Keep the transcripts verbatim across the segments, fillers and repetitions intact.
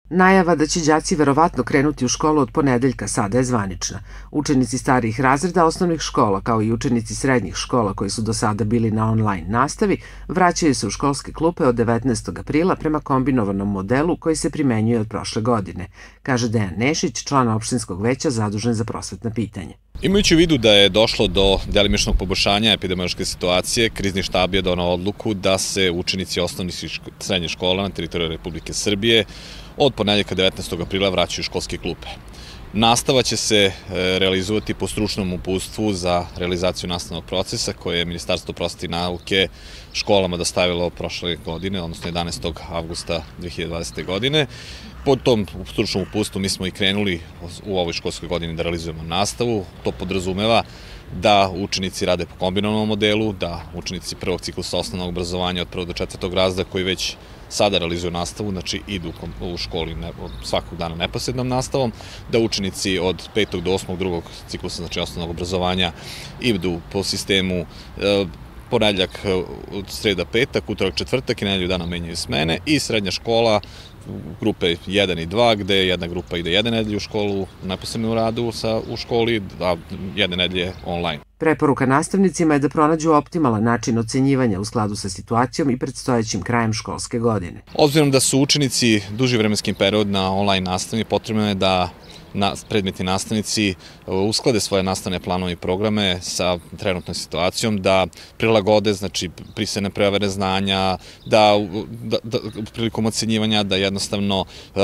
Najava da će đaci verovatno krenuti u školu od ponedeljka sada je zvanična. Učenici starijih razreda osnovnih škola, kao i učenici srednjih škola koji su do sada bili na online nastavi, vraćaju se u školske klupe od devetnaestog aprila prema kombinovanom modelu koji se primenjuje od prošle godine, kaže Dejan Nešić, član opštinskog veća zadužen za prosvetna pitanja. Imajući u vidu da je došlo do delimičnog poboljšanja epidemiološke situacije, krizni štab je donao odluku da se učenici osnovnih i srednjih škola na teritoriji Republike Srbije od ponedeljka devetnaestog aprila vraćaju u školske klupe. Nastava će se realizovati po stručnom uputstvu za realizaciju nastavnog procesa koje je Ministarstvo prosvete i nauke školama dostavilo prošle godine, odnosno jedanaestog avgusta dve hiljade dvadesete. godine. Po tom stručnom uputstvu mi smo i krenuli u ovoj školskoj godini da realizujemo nastavu. To podrazumeva da učenici rade po kombinovanom modelu, da učenici prvog ciklusa osnovnog obrazovanja od prvog do četvrtog razreda koji već sada realizuju nastavu, znači idu u školi svakog dana neposrednom nastavom, da učenici od petog do osmog drugog ciklusa, znači osnovnog obrazovanja, idu po sistemu ponedeljak, sreda, petak, utorak, četvrtak i nedelju dana menjaju smene, i srednja škola grupe jedan i dva, gde jedna grupa ide jedne nedelje u školu neposredno u radu u školi, a jedne nedelje online. Preporuka nastavnicima je da pronađu optimalan način ocenjivanja u skladu sa situacijom i predstojećim krajem školske godine. Obzirom da su učenici duži vremenski period na online nastavi, potrebno je da predmetni nastavnici usklade svoje nastavne planove i programe sa trenutnom situacijom, da prilagode, znači, pisane prevere znanja, da prilikom ocenjivanja da jednostavno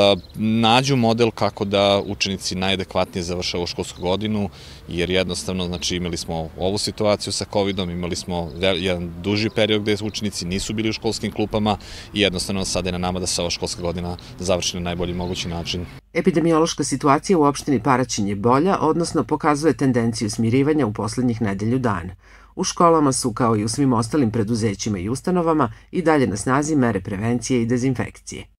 nađu model kako da učenici najadekvatnije završaju školsku godinu, jer jednostavno, znači, imali smo ovu situaciju sa kovidom, imali smo jedan duži period gde učenici nisu bili u školskim klupama i jednostavno sada je na nama da se ova školska godina završi na najbolji mogući način. Epidemiološka situacija u opštini Paraćin je bolja, odnosno pokazuje tendenciju smirivanja u poslednjih nedelju dana. U školama su, kao i u svim ostalim preduzećima i ustanovama, i dalje na snazi mere prevencije i dezinfekcije.